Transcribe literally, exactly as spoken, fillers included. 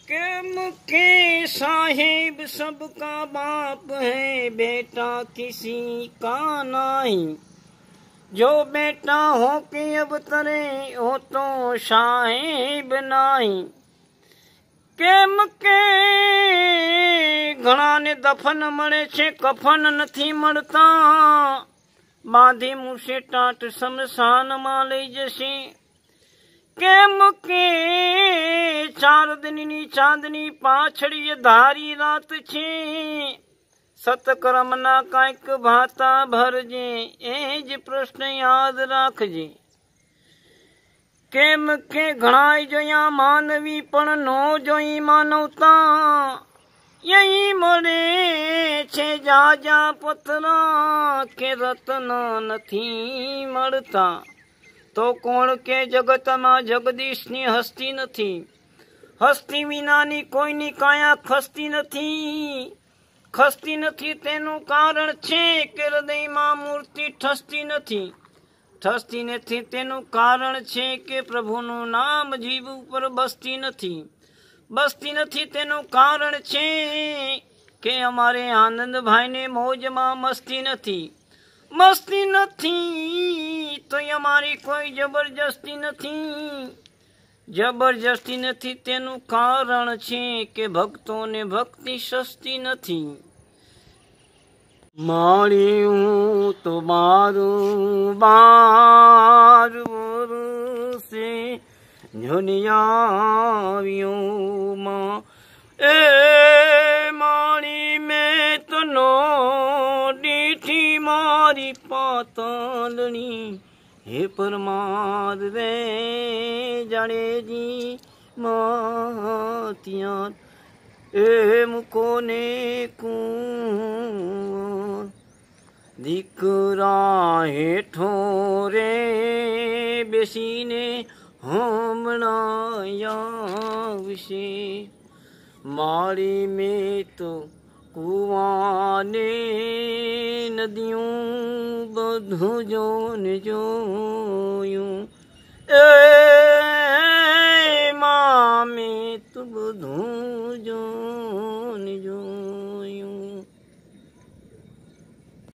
के मुके साहिब सबका बाप है, बेटा किसी का नहीं। जो बेटा हो के अब तरे हो तो साहिब नहीं। केम के घणा ने दफन मळे छे, कफन नथी मळता। बांधी मूसे टाट शमशान मां लई जशे। केम के चार दिननी चांदनी पाछड़ी धारी रात छे। सतकर्म ना कांईक भाता भरजे, एज प्रश्न याद राखजे। केम के घणाई जोया मानवी पण नो जोई मानवता। यही मळे छे जा जा पथरा, के रत्न नथी मळता। तो कोण के जगत में जगदीशनी हस्ती नथी। हस्ती विनानी कोईनी काया खसती नथी। खसती नथी तेनु कारण छे के हृदय में मूर्ति ठसती नथी। ठसती नथी तेनु कारण छे के प्रभुनु नाम जीव पर बसती नथी। बसती नथी तेनु कारण छे के अमारे आनंद भाई ने मौज में मस्ती नथी। मस्ती नथी तो अमारी कोई जबरदस्ती नथी। जबरदस्ती नथी तेनु कारण छे के भक्तों ने भक्ति सस्ती नथी। माळियुं तो मारू बार वरसे झुनियावियों मां। ए माणी में तो नो डीठी मारी पातालनी। हे परमार रे जाने जी मातिया। ए मुको ने कुंवर दीकरा हेठो रे बेसीने हमणाया विषे। मारी में तो कुआने नदियों बधु जोन जोयूं। ए माँ में तो बधु जोन जो